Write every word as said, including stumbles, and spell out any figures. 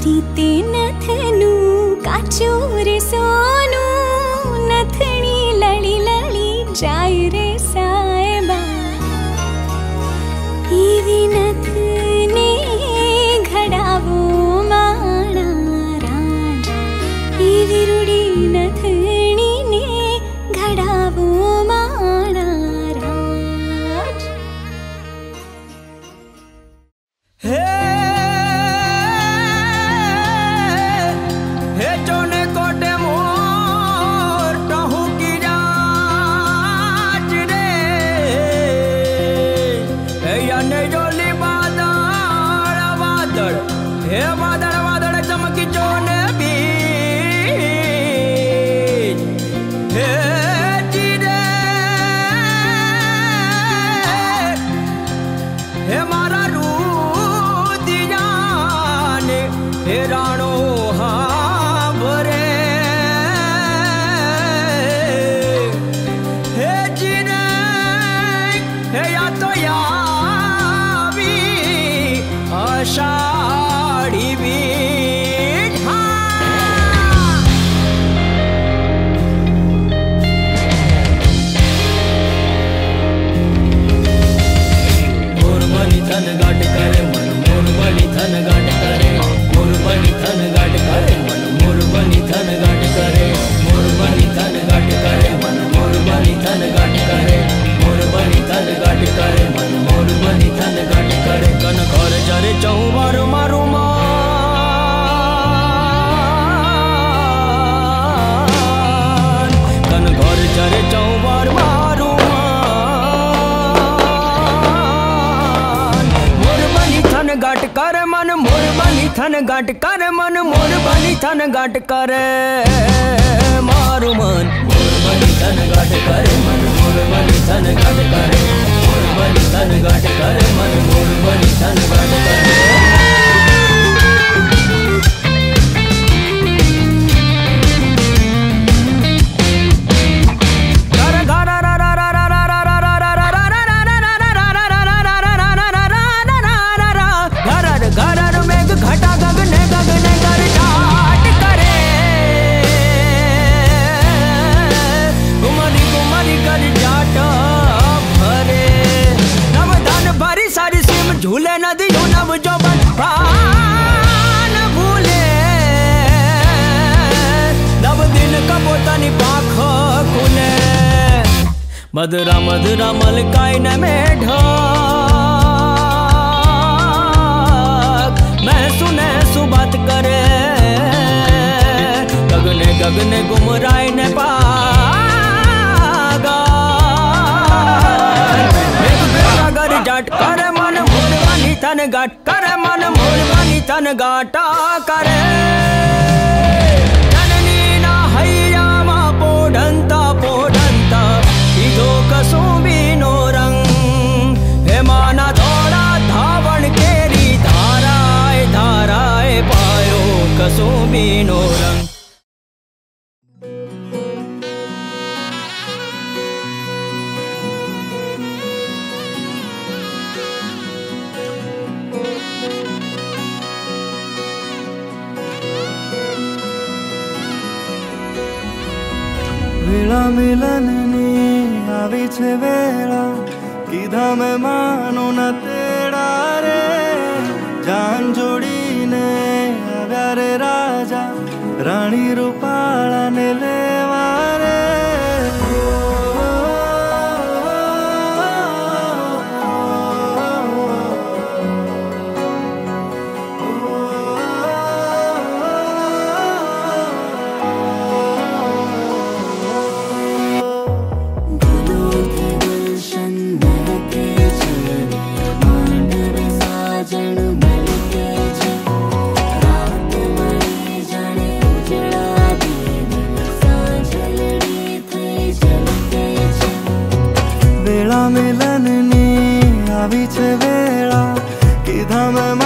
रीते नथनु काचो रे सोनू नथनी लड़ी लड़ी जाय रे साहेबा ईवी नथने घडावो माणा राजा ईवी रूडी नथनी ने घडावो माणा राज। हे हे वादळ वादळ चमकी जोने भी हे चिरे हे मारा रू दिया ने हे राणो हाँ भरे हे चिरे हे या तो या भी आशा थन गाट करे मन मोर बनी थन गाट करे मोर बनी थन गाट करे मन मोर बनी थन गाट करे मोर बनी थन गाट करे मन मोर बनी थन गाट करे मोर बनी थन गाट करे मन मोर बनी थन गाट करे कन घर जरे चौबार मारू मान कन घर जरे चौबार मारू गाट कर मन मोर बनी थन गाट कर मन मोर बनी थन गाट करे मारू मन मोर बनी थन गाट करे मन मोर बनी थन गाट करे मोर बनी थन गाट करे मन मोर बनी थन गाट करे। झूले नदियों नव जो बन प्राण भूले नव दिन कबोतनी पाख खुले मधुरा मधुरा मलकाई न में ढाक मैं सुने सुबात करे गगने गगने गुमराई ने पागा गर जाट करे मन मोर बनी थन गाट करे मन मोर बनी थन गाटा करे जननी ना हैया मा पोढंता पोढंता इदो कसो बीनो रंग हे माना थोड़ा धावण केरी धाराए धाराए पायो कसो बीनो रंग। वेला मिलननी आवी छे वेला कीधा में मानो न तेड़ा रे जान जोड़ी ने आव्या रे राजा रानी रूपाला ने लेवा रे मिलननी आवी छे वेला कीधा में